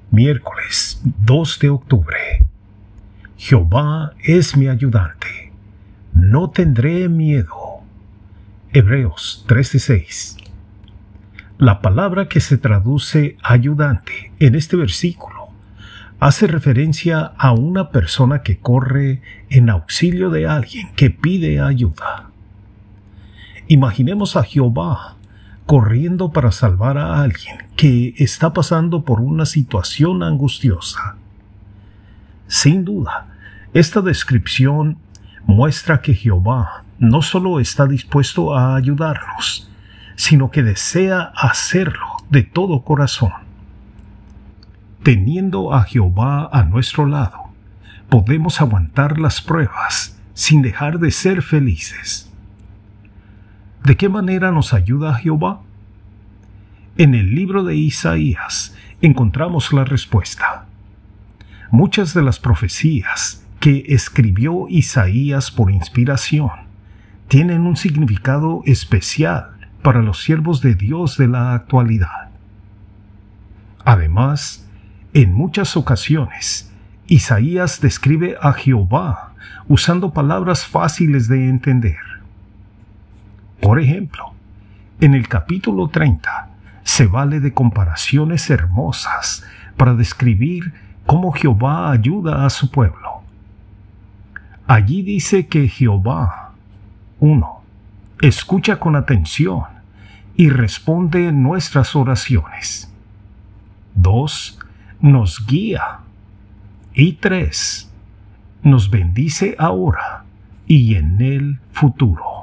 Miércoles 2 de octubre. Jehová es mi ayudante. No tendré miedo. Hebreos 13:6. La palabra que se traduce ayudante en este versículo hace referencia a una persona que corre en auxilio de alguien que pide ayuda. Imaginemos a Jehová corriendo para salvar a alguien que está pasando por una situación angustiosa. Sin duda, esta descripción muestra que Jehová no solo está dispuesto a ayudarnos, sino que desea hacerlo de todo corazón. Teniendo a Jehová a nuestro lado, podemos aguantar las pruebas sin dejar de ser felices. ¿De qué manera nos ayuda Jehová? En el libro de Isaías encontramos la respuesta. Muchas de las profecías que escribió Isaías por inspiración tienen un significado especial para los siervos de Dios de la actualidad. Además, en muchas ocasiones, Isaías describe a Jehová usando palabras fáciles de entender. Por ejemplo, en el capítulo 30 se vale de comparaciones hermosas para describir cómo Jehová ayuda a su pueblo. Allí dice que Jehová, 1. Escucha con atención y responde nuestras oraciones. 2. Nos guía. Y 3. Nos bendice ahora y en el futuro.